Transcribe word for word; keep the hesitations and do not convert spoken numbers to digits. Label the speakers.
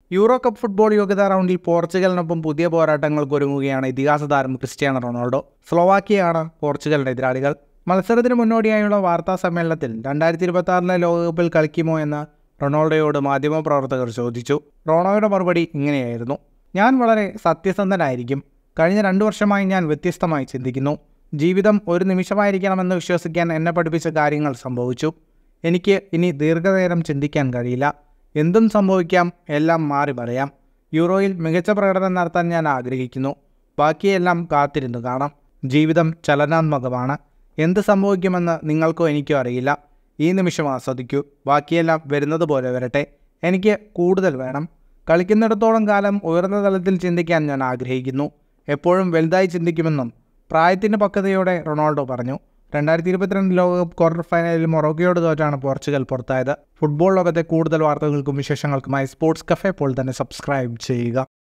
Speaker 1: Euro cup football യോഗ്യതാ റൗണ്ടിൽ പോർച്ചുഗലിനൊപ്പം പുതിയ പോരാട്ടങ്ങൾക്ക് ഒരുങ്ങുകയാണ് ഇതിഹാസ താരം ക്രിസ്ത്യാനോ റൊണാൾഡോ. സ്ലോവാക്കിയയാണ് പോർച്ചുഗലിന്റെ എതിരാളികൾ. മത്സരത്തിന് മുന്നോടിയായുള്ള വാർത്താ സമ്മേളനത്തിൽ രണ്ടായിരത്തി ഇരുപത്തി ആറിലെ ലോകകപ്പിൽ കളിക്കുമോ എന്ന് റൊണാൾഡോയോട് മാധ്യമപ്രവർത്തകർ ചോദിച്ചു. റോണോയുടെ മറുപടി ഇങ്ങനെയായിരുന്നു: ഞാൻ വളരെ സത്യസന്ധനായിരിക്കും. കഴിഞ്ഞ രണ്ടു വർഷമായി ഞാൻ വ്യത്യസ്തമായി ചിന്തിക്കുന്നു. ജീവിതം ഒരു നിമിഷമായിരിക്കണമെന്ന് വിശ്വസിക്കാൻ എന്നെ പഠിപ്പിച്ച കാര്യങ്ങൾ സംഭവിച്ചു. എനിക്ക് ഇനി ദീർഘനേരം ചിന്തിക്കാൻ കഴിയില്ല. എന്തും സംഭവിക്കാം, എല്ലാം മാറി പറയാം. യൂറോയിൽ മികച്ച പ്രകടനം നടത്താൻ ഞാൻ ആഗ്രഹിക്കുന്നു. ബാക്കിയെല്ലാം കാത്തിരുന്ന് കാണാം. ജീവിതം ചലനാത്മകമാണ്. എന്ത് സംഭവിക്കുമെന്ന് നിങ്ങൾക്കോ എനിക്കോ അറിയില്ല. ഈ നിമിഷം ആസ്വദിക്കൂ. ബാക്കിയെല്ലാം വരുന്നത് പോലെ വരട്ടെ. എനിക്ക് കൂടുതൽ വേണം. കളിക്കുന്നിടത്തോളം കാലം ഉയർന്ന തലത്തിൽ ചിന്തിക്കാൻ ഞാൻ ആഗ്രഹിക്കുന്നു. എപ്പോഴും വലുതായി ചിന്തിക്കുമെന്നും പ്രായത്തിൻ്റെ പക്വതയോടെ റൊണാൾഡോ പറഞ്ഞു. രണ്ടായിരത്തി ഇരുപത്തിരണ്ട് ലോകകപ്പ് ക്വാർട്ടർ ഫൈനലിൽ മൊറോക്കോയോട് തോറ്റാണ് പോർച്ചുഗൽ പുറത്തായത്. ഫുട്ബോൾ ലോകത്തെ കൂടുതൽ വാർത്തകൾക്കും വിശേഷങ്ങൾക്കുമായി സ്പോർട്സ് കഫേ പോൾ തന്നെ സബ്സ്ക്രൈബ് ചെയ്യുക.